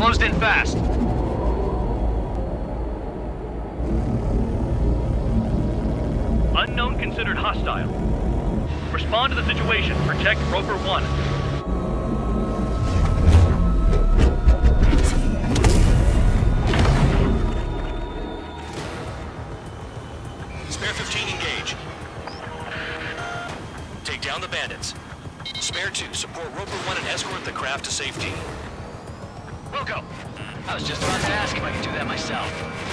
closed in fast. Unknown considered hostile. Respond to the situation. Protect Roper 1. Spare 15, engage. Take down the bandits. Spare 2, support Roper 1 and escort the craft to safety. We'll go. I was just about to ask if I could do that myself.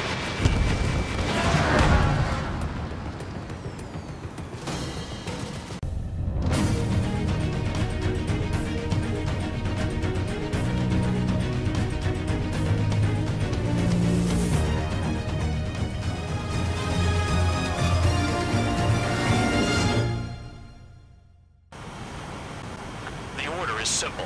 The order is simple.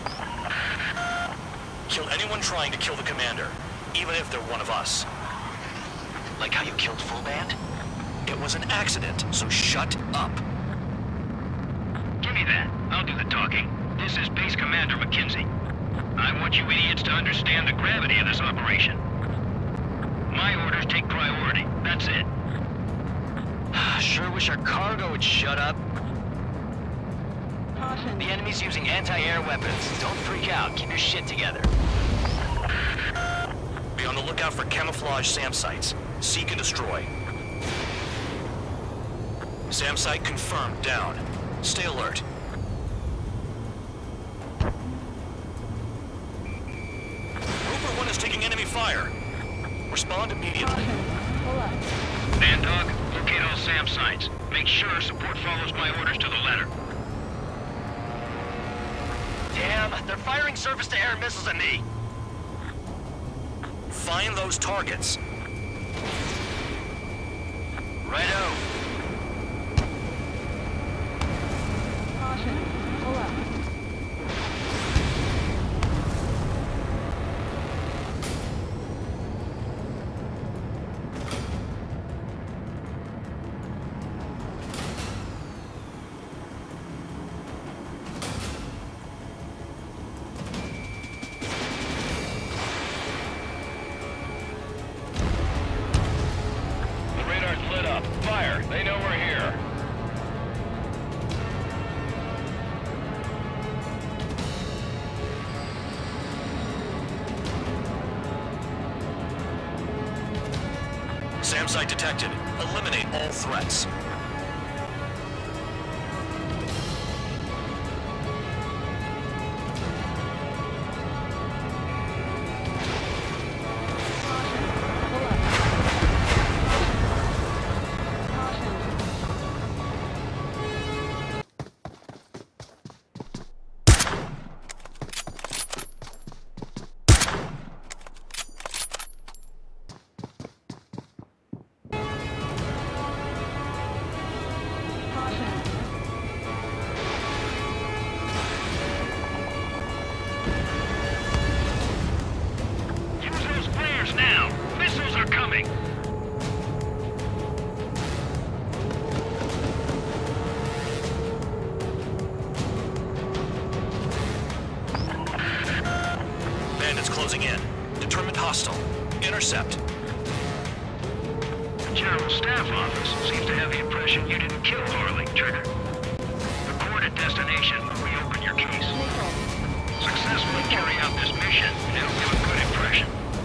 Kill anyone trying to kill the commander, even if they're one of us. Like how you killed Full Band? It was an accident, so shut up. Give me that. I'll do the talking. This is Base Commander McKenzie. I want you idiots to understand the gravity of this operation. My orders take priority. That's it. Sure wish our cargo would shut up. Caution. The enemy's using anti-air weapons. Don't freak out. Keep your shit together. Be on the lookout for camouflage SAM sites. Seek and destroy. SAM site confirmed, down. Stay alert. Roper 1 is taking enemy fire. Respond immediately. Caution. Pull up. Man Dog, locate all SAM sites. Make sure support follows my orders to the letter. Damn, they're firing surface-to-air missiles at me. Find those targets. Righto. Caution. Pull up. The radar's lit up. Fire. They know we're here. SAM site detected. Eliminate all threats. Pull up. Caution. Caution. Use those flares now. Missiles are coming. Bandits closing in. Determined hostile. Intercept. The General Staff Office seems to have the impression you didn't kill Harley, Trigger. Report at destination. Reopen your case. Neutral. Successfully carry out this mission, and it'll give a good impression.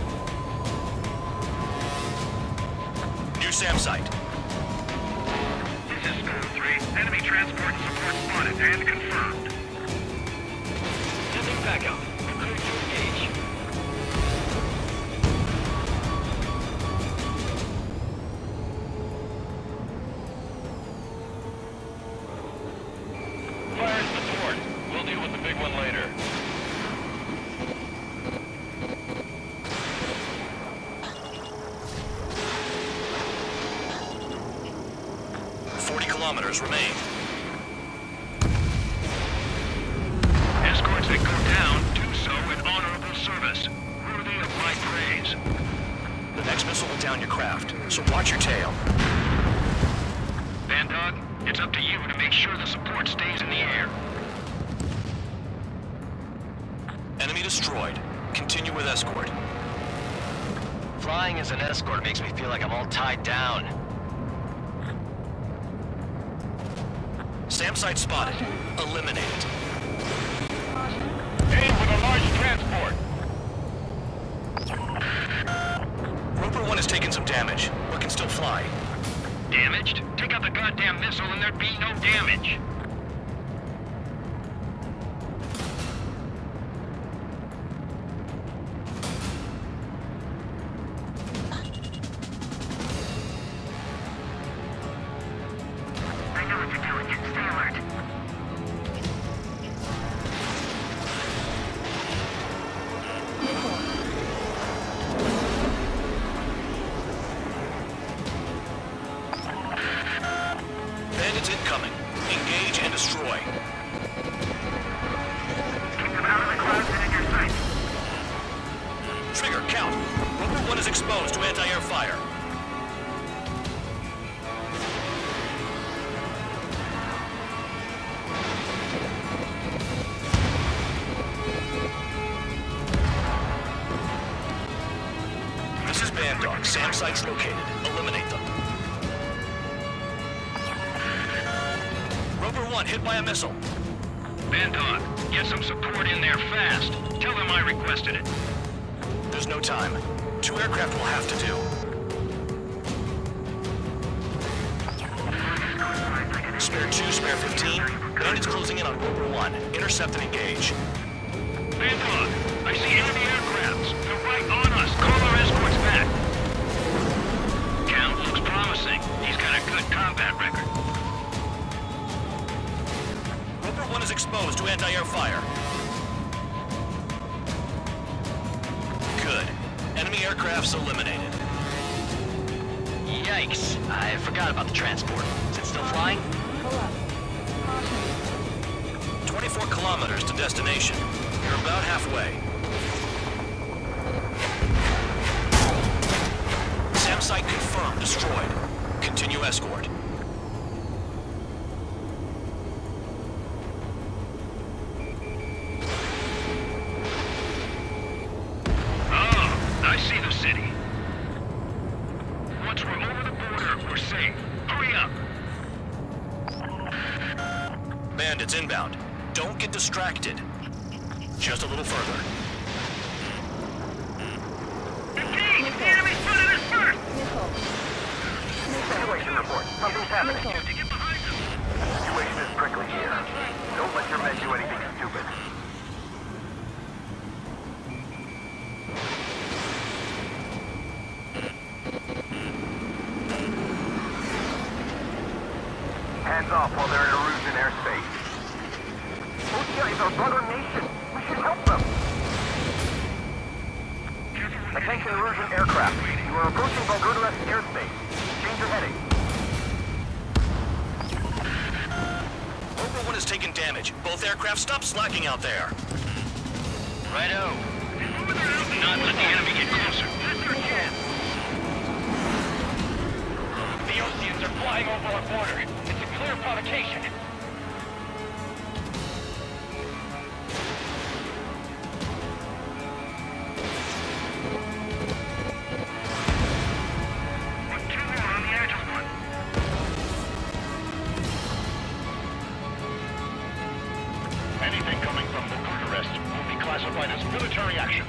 New SAM site. This is Storm 3. Enemy transport and support spotted and confirmed. Sending backup. Clear to engage. Fire in support. We'll deal with the big one later. Kilometers remain. Escorts that go down do so with honorable service, worthy of my praise. The next missile will down your craft, so watch your tail. Van Dog, it's up to you to make sure the support stays in the air. Enemy destroyed. Continue with escort. Flying as an escort makes me feel like I'm all tied down. SAM site spotted. Eliminate it. Caution. Aim with a large transport. Roper 1 has taken some damage, but can still fly. Damaged? Take out the goddamn missile and there'd be no damage. I know what you're doing. Stay alert. Bandits incoming. Engage and destroy. Keep them out of the clouds and in your sight. Trigger, count. Roper 1 is exposed to anti-air fire. This is Band Dog. SAM site's located. Eliminate them. Roper 1 hit by a missile. Bandog, get some support in there fast. Tell them I requested it. There's no time. 2 aircraft will have to do. Spare 2, spare 15. Bandits closing in on Roper 1. Intercept and engage. Bandog, I see enemy aircrafts. They're right on us. Call our escorts back. Count looks promising. He's got a good combat record. Roper 1 is exposed to anti-air fire. Good. Enemy aircraft's eliminated. Yikes. I forgot about the transport. Is it still flying? Pull up. Caution. 24 kilometers to destination. You're about halfway. SAM site confirmed destroyed. Continue escort. Oh, I see the city. Once we're over the border, we're safe. Hurry up. Bandits inbound. Don't get distracted. Just a little further. Engage! The enemy's running us first! Missile. Situation report. Something's happening. Missile. To get behind them. Situation is prickly here. Don't let your men do anything stupid. Hands off while they're in Erusian airspace. Russia is our brother nation. We should help them. Attention Erusian aircraft. You are approaching Bulgarian airspace. Change your heading. Roper 1 has taken damage. Both aircraft stop slacking out there. Righto. Not let the enemy get closer. That's our chance. The Oceans are flying over our border. It's a clear provocation. Anything coming from the Bucharest will be classified as military action.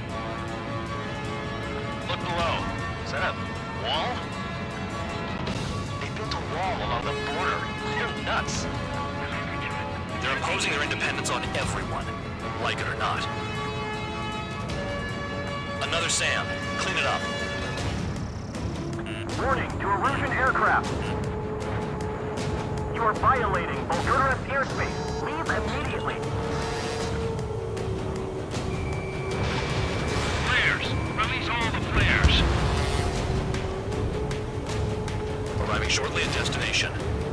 Look below. Is that a wall? They built a wall along the border. They're nuts. They're imposing their independence on everyone, like it or not. Another SAM. Clean it up. Warning to Erusian aircraft. You are violating Bulgarian airspace. Leave immediately. Flares! Release all the flares! Arriving shortly at destination.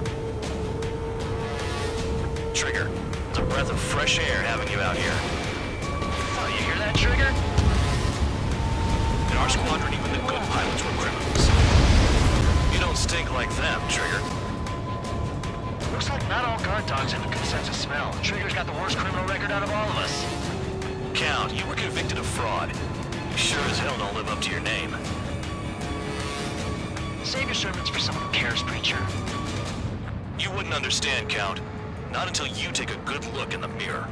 Trigger, it's a breath of fresh air having you out here. Oh, you hear that, Trigger? In our squadron, even the good pilots were criminals. You don't stink like them, Trigger. Looks like not all guard dogs have a good sense of smell. Trigger's got the worst criminal record out of all of us. Count. You were convicted of fraud. You sure as hell don't live up to your name. Save your sermons for someone who cares, preacher. You wouldn't understand, Count. Not until you take a good look in the mirror.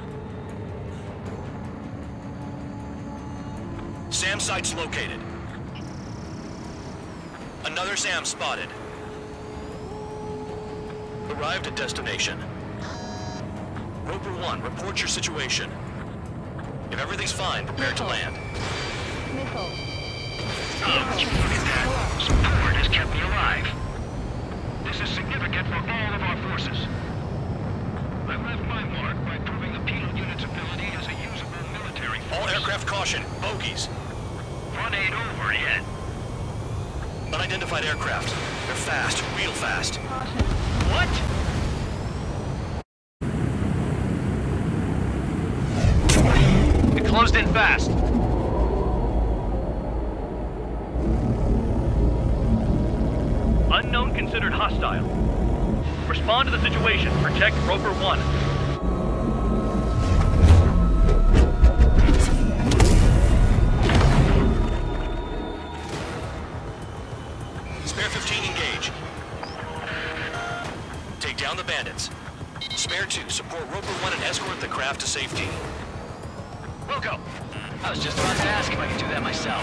SAM site's located. Another SAM spotted. Arrived at destination. Roper 1, report your situation. If everything's fine, prepare to land. Missile. Oh, you look at that. Support has kept me alive. This is significant for all of our forces. I left my mark by proving the penal unit's ability as a usable military force. All aircraft caution, bogies. Front 8 over yet. Unidentified aircraft. They're fast, real fast. Caution. What? It closed in fast. Unknown considered hostile. Respond to the situation. Protect Roper 1. Spare 15 engage. Take down the bandits. Spare 2, support Roper 1 and escort the craft to safety. Wilco! I was just about to ask if I could do that myself.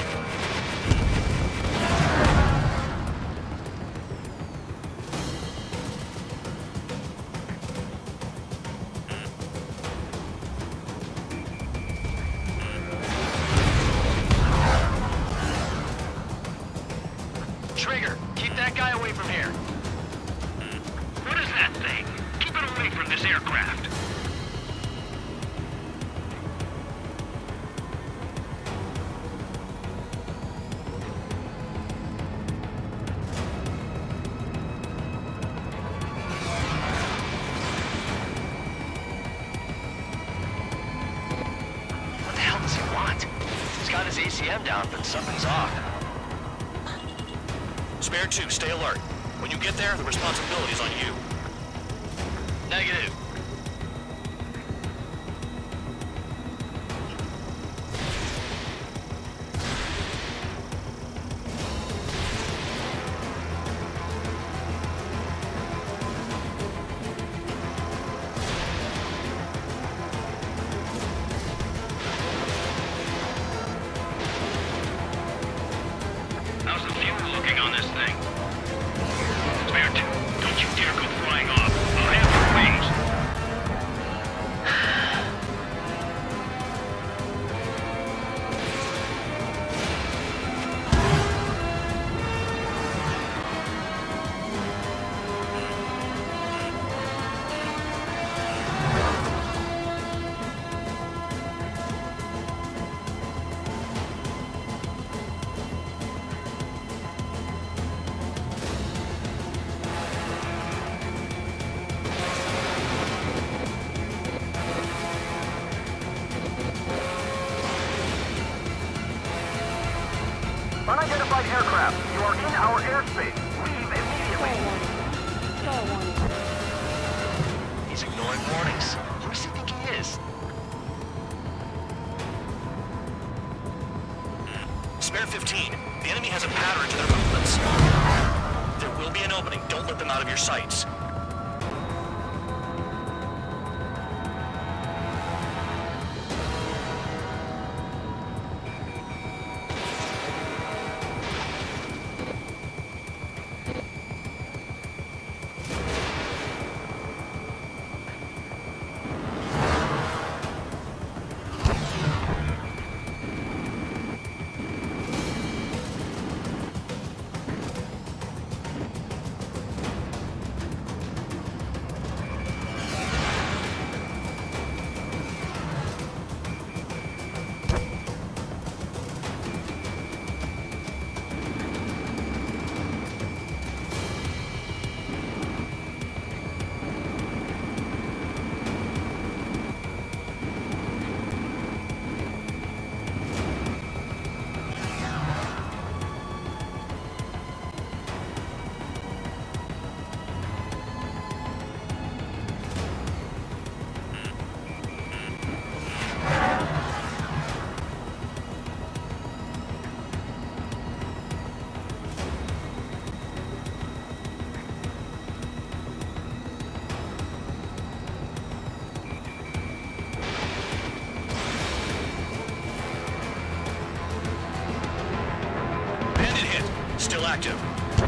Trigger, keep that guy away from here. What is that thing? Keep it away from this aircraft. What the hell does he want? He's got his ACM down, but something's off. Spare 2, stay alert. When you get there, the responsibility's on you. Negative. How's the fuel looking on this thing? Spare 2, don't you dare go flying off. I'll have your wings. Unidentified aircraft, you are in our airspace. Leave immediately. Star warning. He's ignoring warnings. Who does he think he is? Spare 15, the enemy has a pattern to their movements. There will be an opening, don't let them out of your sights. Still active.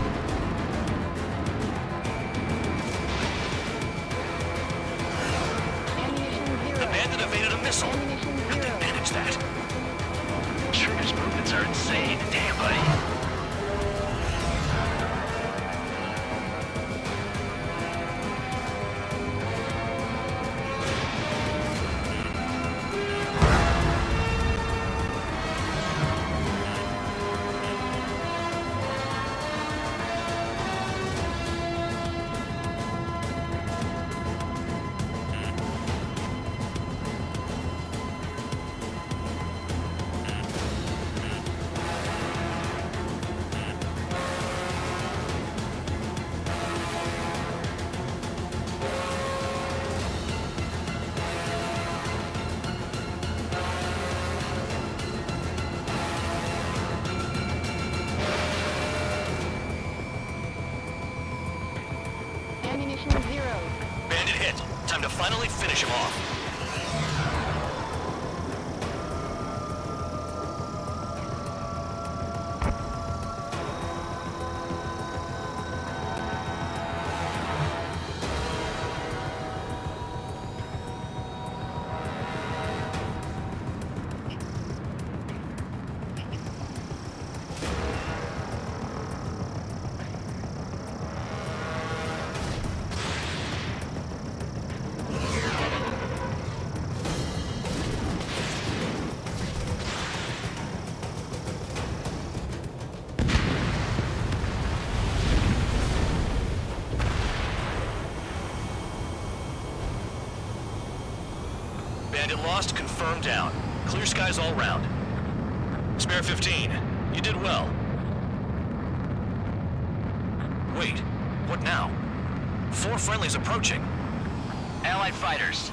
Ammunition The zero. bandit evaded a missile. Ammunition How'd they zero. manage that? Trigger's movements are insane. Damn, buddy. Ammunition zero. Bandit hit. Time to finally finish him off. Bandit lost, confirmed down. Clear skies all round. Spare 15. You did well. Wait, what now? 4 friendlies approaching. Allied fighters.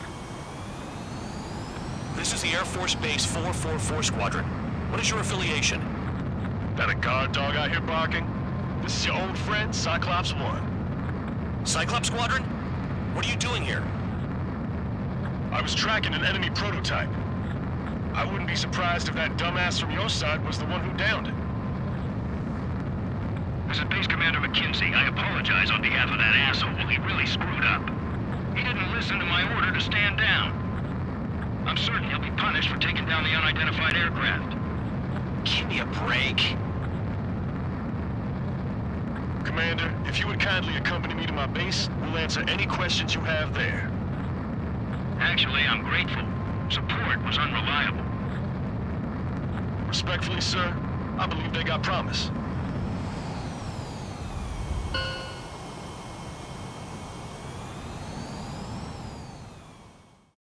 This is the Air Force Base 444 Squadron. What is your affiliation? Got a guard dog out here barking? This is your old friend, Cyclops 1. Cyclops Squadron? What are you doing here? I was tracking an enemy prototype. I wouldn't be surprised if that dumbass from your side was the one who downed it. This is Base Commander McKenzie. I apologize on behalf of that asshole. He really screwed up. He didn't listen to my order to stand down. I'm certain he'll be punished for taking down the unidentified aircraft. Give me a break. Commander, if you would kindly accompany me to my base, we'll answer any questions you have there. Actually, I'm grateful. Support was unreliable. Respectfully, sir, I believe they got promise.